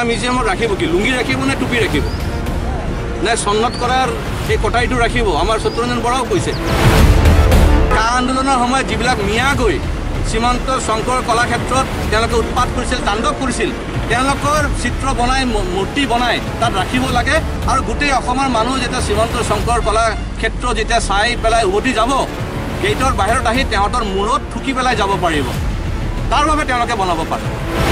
মিউজিয়ামত ৰাখিব কি লুঙ্গি ৰাখিব নে টুপি ৰাখিব নে সন্নত কৰাৰ এই কটাইটো ৰাখিব আমাৰ শত্ৰুঞ্জন বৰাও কৈছে কা আন্দোলনৰ সময়ত যিবিলাক মিয়া গৈ সীমান্ত শংকৰ কলাক্ষেত্ৰত তেওঁলোকে উৎপাত কৰিছিল তাণ্ডৱ কৰিছিল তেওঁলোকৰ চিত্ৰ বনাই মূৰ্তি বনাই তাত ৰাখিব লাগে আৰু গোটেই অসমৰ মানুহ যেতিয়া সীমান্ত শংকৰ কলাক্ষেত্ৰ যেতিয়া চাই পেলাই উভতি যাব গেটৰ বাহিৰত আহি তেওঁলোকৰ মূৰত ঠুকি পেলাই যাব পাৰিব তাৰ বাবে তেওঁলোকে বনাব পাৰে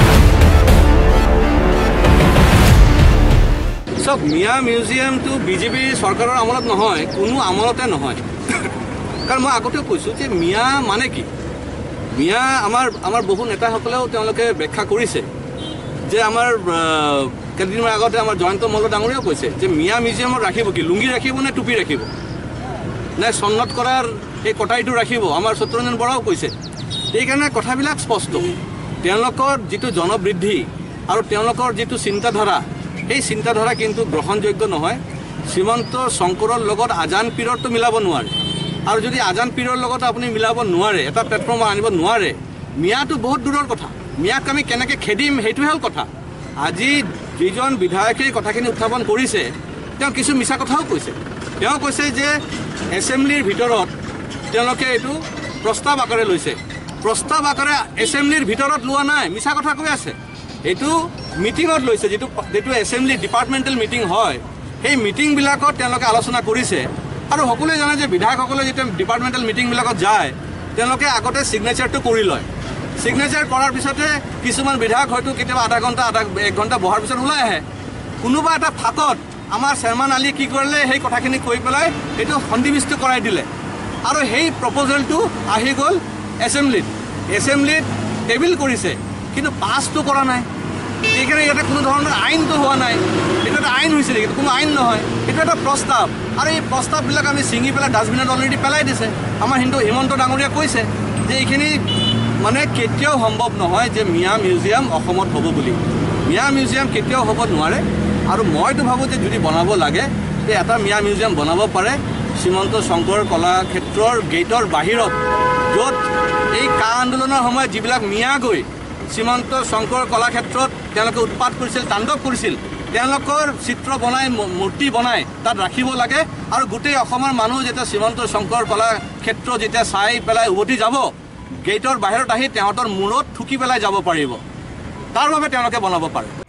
সব মিয়া মিউজিয়ামটো বিজেপি চৰকাৰৰ আমলত নহয় কোনো আমলতে নহয় কাৰণ মই আগতেও কৈছোঁ যে মিয়া মানে কি মিয়া আমাৰ বহু নেতাসকলেও তেওঁলোকে ব্যাখ্যা কৰিছে যে আমাৰ কেইদিনমান আগতে আমাৰ জয়ন্ত মল্ল ডাঙৰীয়াও কৈছে যে মিয়া মিউজিয়ামত ৰাখিব কি লুঙ্গি ৰাখিব নে টুপি ৰাখিব নে সন্নত কৰাৰ এই কটাইটো ৰাখিব আমাৰ শত্ৰুঞ্জন বৰাও কৈছে এইকাৰণে কথাবিলাক স্পষ্ট তেওঁলোকৰ যিটো জনবৃদ্ধি আৰু তেওঁলোকৰ যিটো চিন্তাধাৰা এই চিন্তাধাৰা কিন্তু গ্ৰহণযোগ্য নহয় শ্ৰীমন্ত শংকৰৰ লগত আজান পীৰৰটো মিলাব নোৱাৰে আৰু যদি আজান পীৰৰ লগত আপুনি মিলাব নোৱাৰে এটা প্লেটফৰ্ম আনিব নোৱাৰে মিয়াটো বহুত দূৰৰ কথা মিয়াক আমি কেনেকৈ খেদিম সেইটোহে হ'ল কথা আজি যিজন বিধায়কে কথাখিনি উত্থাপন কৰিছে তেওঁ কিছু মিছা কথাও কৈছে তেওঁ কৈছে যে এছেম্বলিৰ ভিতৰত তেওঁলোকে এইটো প্ৰস্তাৱ আকাৰে লৈছে প্ৰস্তাৱ আকাৰে এছেম্বলিৰ ভিতৰত লোৱা নাই মিছা কথা কৈ আছে এইটো মিটিঙত লৈছে যিটো এছেম্বলি ডিপাৰ্টমেণ্টেল মিটিং হয় সেই মিটিংবিলাকত তেওঁলোকে আলোচনা কৰিছে আৰু সকলোৱে জানে যে বিধায়কসকলে যেতিয়া ডিপাৰ্টমেণ্টেল মিটিংবিলাকত যায় তেওঁলোকে আগতে ছিগনেচাৰটো কৰি লয় ছিগনেচাৰ কৰাৰ পিছতে কিছুমান বিধায়ক হয়তো কেতিয়াবা আধা ঘণ্টা 1 ঘণ্টা বহাৰ পিছত ওলাই আহে কোনোবা এটা ফাকত আমাৰ চেয়াৰমান আলী কি কৰিলে সেই কথাখিনি কৈ পেলাই এইটো সন্নিবিষ্ট কৰাই দিলে আৰু সেই প্ৰপ'জেলটো আহি গ'ল এছেম্বলিত টেবিল কৰিছে কিন্তু পাছটো কৰা নাই এইকাৰণে ইয়াতে কোনো ধৰণৰ আইনটো হোৱা নাই এইটো এটা আইন হৈছে নেকি কোনো আইন নহয় এইটো এটা প্ৰস্তাৱ আৰু এই প্ৰস্তাৱবিলাক আমি ছিঙি পেলাই ডাষ্টবিনত অলৰেডি পেলাই দিছে আমাৰ হিমন্ত ডাঙৰীয়া কৈছে যে এইখিনি মানে কেতিয়াও সম্ভৱ নহয় যে মিয়া মিউজিয়াম অসমত হ'ব বুলি মিয়া মিউজিয়াম কেতিয়াও হ'ব নোৱাৰে আৰু মইতো ভাবোঁ যে যদি বনাব লাগে যে এটা মিয়া মিউজিয়াম বনাব পাৰে শ্ৰীমন্ত শংকৰ কলাক্ষেত্ৰৰ গেটৰ বাহিৰত য'ত এই কা আন্দোলনৰ সময়ত যিবিলাক মিয়া গৈ শ্ৰীমন্ত শংকৰ কলাক্ষেত্ৰত তেওঁলোকে উৎপাত কৰিছিল তাণ্ডৱ কৰিছিল তেওঁলোকৰ চিত্ৰ বনাই মূৰ্তি বনাই তাত ৰাখিব লাগে আৰু গোটেই অসমৰ মানুহ যেতিয়া শ্ৰীমন্ত শংকৰ কলাক্ষেত্ৰ যেতিয়া চাই পেলাই উভতি যাব গেটৰ বাহিৰত আহি তেওঁলোকৰ মূৰত ঠুকি পেলাই যাব পাৰিব তাৰ বাবে তেওঁলোকে বনাব পাৰে